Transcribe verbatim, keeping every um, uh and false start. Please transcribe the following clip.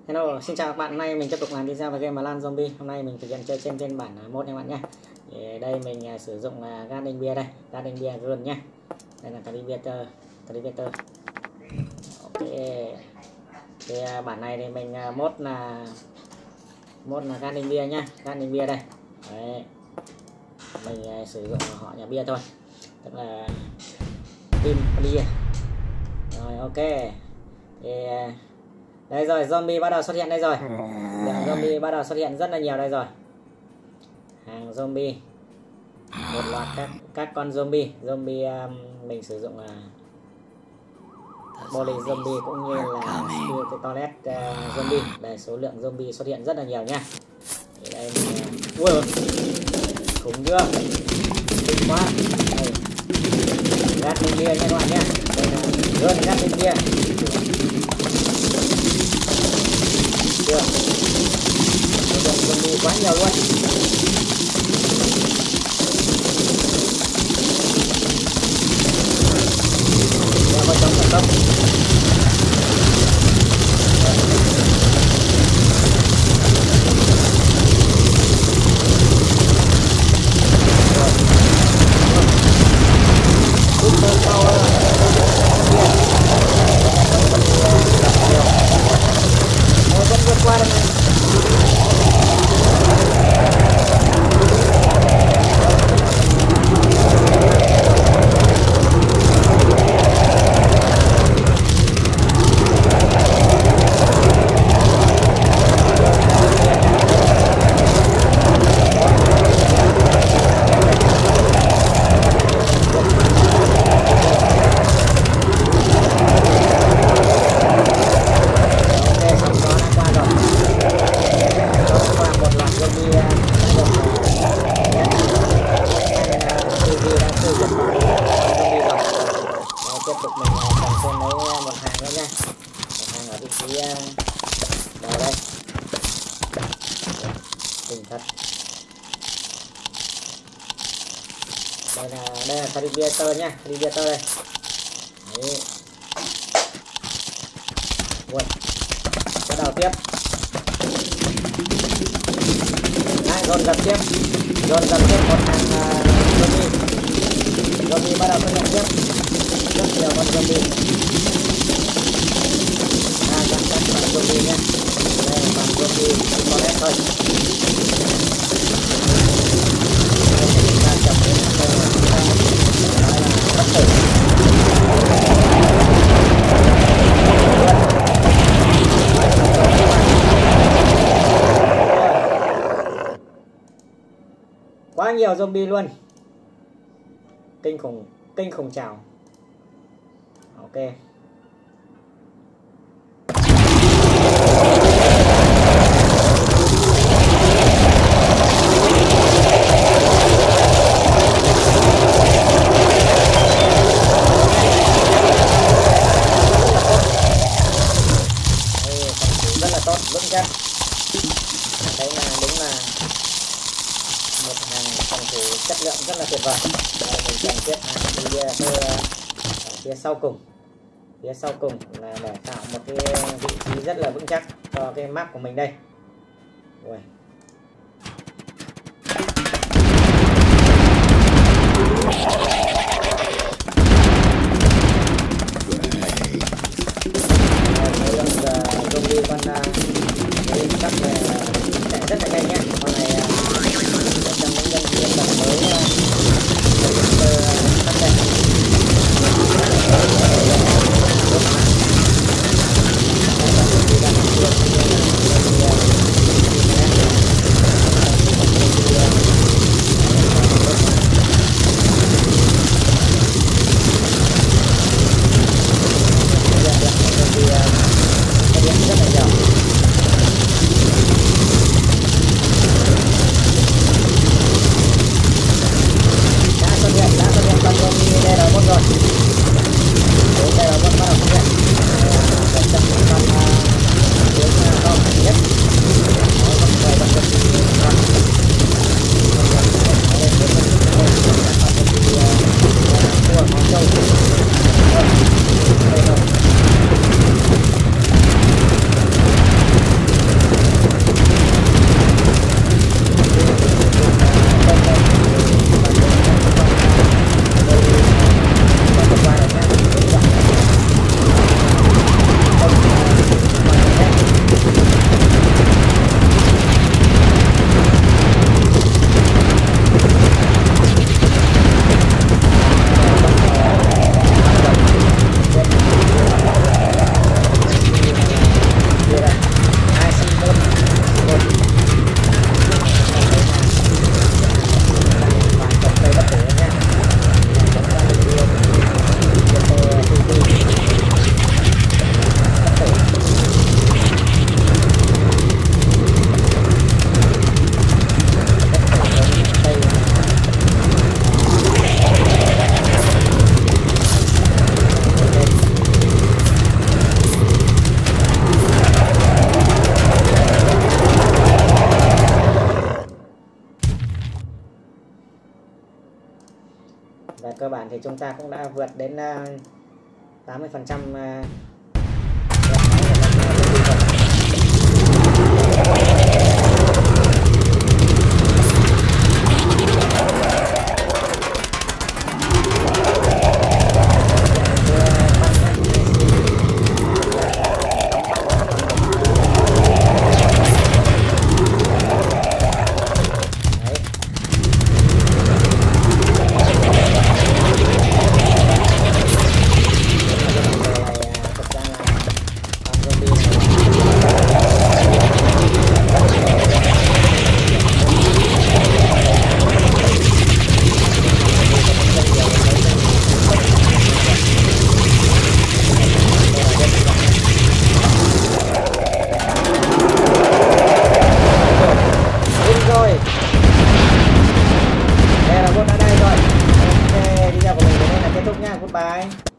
Hello, xin chào các bạn. Hôm nay mình tiếp tục làm video về game Land Zombie. Hôm nay mình thực hiện chơi trên phiên bản một nha các bạn nhé. Thì đây mình sử dụng Guardian Beer đây, Guardian Beer Run nhé. Đây là Cultivator, Cultivator. Ok. Thì bản này thì mình mod là mod là Guardian Beer nhá, Guardian Beer đây. Đấy. Mình sử dụng họ nhà bia thôi, tức là team bia. Rồi ok. Thì đây rồi, zombie bắt đầu xuất hiện đây rồi. Lượng zombie bắt đầu xuất hiện rất là nhiều đây rồi. Hàng zombie, một loạt các các con zombie, zombie um, mình sử dụng là uh, body zombie cũng như là spirit toilet uh, zombie. Đây, số lượng zombie xuất hiện rất là nhiều nha. Thì đây mình uh, ui, khủng chưa, kinh quá. Đây, gạt lên bia nha các bạn nhé. Đây là run gạt lên bia. Chưa, số lượng zombie quá nhiều luôn. Đeo vào trong tấn công. Super power. Ôi, vẫn vượt qua được này. Tiếp tục mình còn thêm lấy một hàng nữa nha, một hàng ở vị trí đầu đây, kinh thật. Đây là đây là Cultivator nha, Cultivator đây. Đấy. Ui, bắt đầu tiếp. Đấy, dồn dập tiếp, dồn dập tiếp một hàng zombie, zombie bắt đầu xuất hiện tiếp. Rất nhiều con zombie. À, chắc chắn là zombie nhé. Đây là con zombie có lẽ thôi. Đây là chúng ta chậm đến đây là chúng ta nói là bất tử. Quá nhiều zombie luôn. Kinh khủng, kinh khủng chào. Ok. Rất là tốt, vững chắc. Đấy là đúng là một hàng phòng thủ chất lượng rất là tuyệt vời. Đây mình chọn tiếp hàng phía, phía sau cùng. Phía sau cùng là để tạo một cái vị trí rất là vững chắc cho cái map của mình đây. Ui. Zombie con lên chắc là chạy rất là nhanh nhé. Con này một trong những nhân viên tập mới tắt đèn. thì chúng ta cũng đã vượt đến uh, tám mươi phần trăm uh, Đây là bot đã đây rồi. Ok, video của mình đến đây là kết thúc nha. Goodbye.